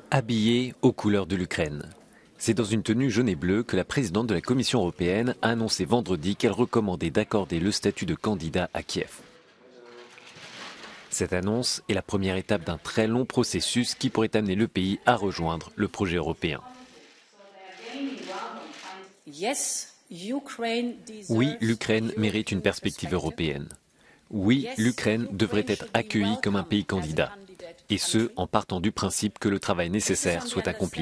Habillée aux couleurs de l'Ukraine. C'est dans une tenue jaune et bleue que la présidente de la Commission européenne a annoncé vendredi qu'elle recommandait d'accorder le statut de candidat à Kiev. Cette annonce est la première étape d'un très long processus qui pourrait amener le pays à rejoindre le projet européen. Oui, l'Ukraine mérite une perspective européenne. Oui, l'Ukraine devrait être accueillie comme un pays candidat, et ce, en partant du principe que le travail nécessaire soit accompli.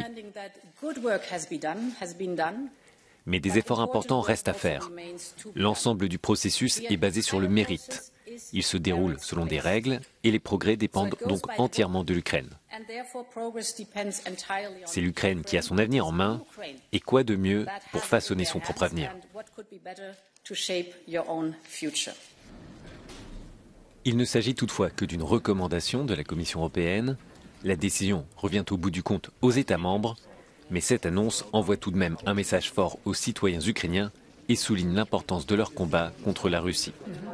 Mais des efforts importants restent à faire. L'ensemble du processus est basé sur le mérite. Il se déroule selon des règles et les progrès dépendent donc entièrement de l'Ukraine. C'est l'Ukraine qui a son avenir en main, et quoi de mieux pour façonner son propre avenir? Il ne s'agit toutefois que d'une recommandation de la Commission européenne. La décision revient au bout du compte aux États membres, mais cette annonce envoie tout de même un message fort aux citoyens ukrainiens et souligne l'importance de leur combat contre la Russie.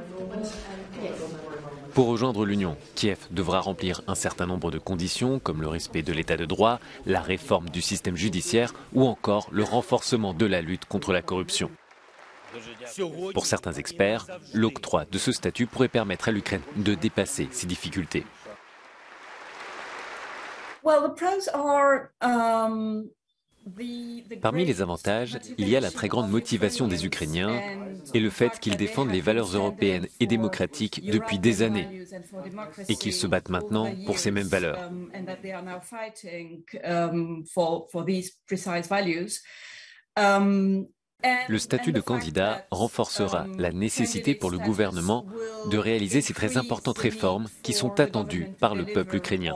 Pour rejoindre l'Union, Kiev devra remplir un certain nombre de conditions, comme le respect de l'état de droit, la réforme du système judiciaire ou encore le renforcement de la lutte contre la corruption. Pour certains experts, l'octroi de ce statut pourrait permettre à l'Ukraine de dépasser ces difficultés. Parmi les avantages, il y a la très grande motivation des Ukrainiens et le fait qu'ils défendent les valeurs européennes et démocratiques depuis des années et qu'ils se battent maintenant pour ces mêmes valeurs. Le statut de candidat renforcera la nécessité pour le gouvernement de réaliser ces très importantes réformes qui sont attendues par le peuple ukrainien.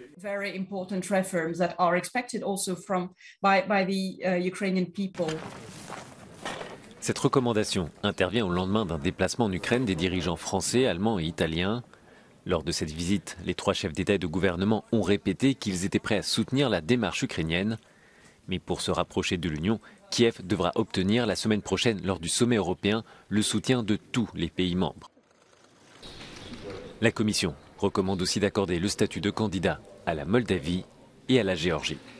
Cette recommandation intervient au lendemain d'un déplacement en Ukraine des dirigeants français, allemands et italiens. Lors de cette visite, les trois chefs d'État et de gouvernement ont répété qu'ils étaient prêts à soutenir la démarche ukrainienne. Mais pour se rapprocher de l'Union, Kiev devra obtenir la semaine prochaine, lors du sommet européen, le soutien de tous les pays membres. La Commission recommande aussi d'accorder le statut de candidat à la Moldavie et à la Géorgie.